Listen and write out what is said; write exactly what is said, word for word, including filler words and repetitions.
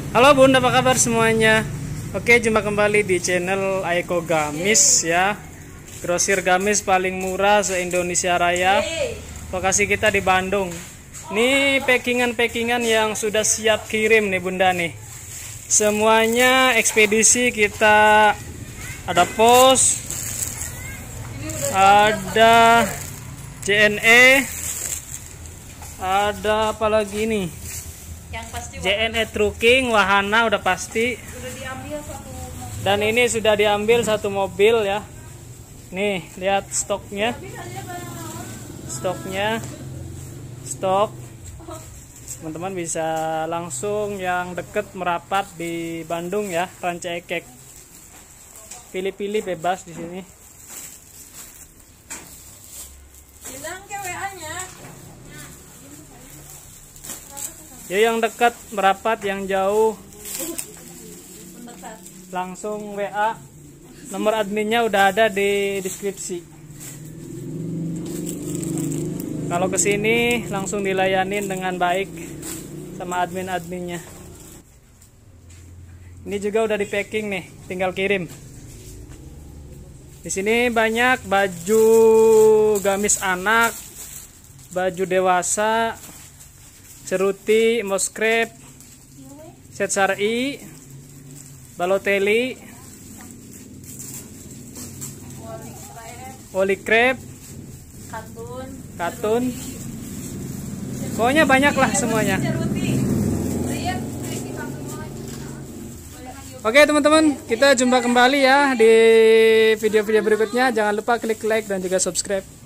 Halo Bunda, apa kabar semuanya? Oke, jumpa kembali di channel Aiko Gamis ya. Grosir gamis paling murah se-Indonesia Raya. Lokasi kita di Bandung. Nih packingan-packingan yang sudah siap kirim nih Bunda nih. Semuanya ekspedisi kita, ada pos, ada J N E, ada apa lagi nih? Yang pasti J N E Trucking, wahana udah pasti. sudah diambil satu mobil. Dan ini sudah diambil satu mobil ya. Nih, lihat stoknya. Stoknya. Stok. Teman-teman bisa langsung yang deket merapat di Bandung ya, Ranca Ekek. Pilih-pilih bebas di sini. Bilang ke W A-nya. Ya yang dekat merapat, yang jauh Mendekat. langsung W A. Nomor adminnya udah ada di deskripsi. Kalau kesini langsung dilayanin dengan baik sama admin-adminnya. Ini juga udah di packing nih, tinggal kirim. Di sini banyak baju gamis anak, baju dewasa, ceruti, moskrep, set syar'i, baloteli, woli krep, Katun. katun. Pokoknya banyak lah semuanya. Oke teman-teman, kita jumpa kembali ya di video-video berikutnya. Jangan lupa klik like dan juga subscribe.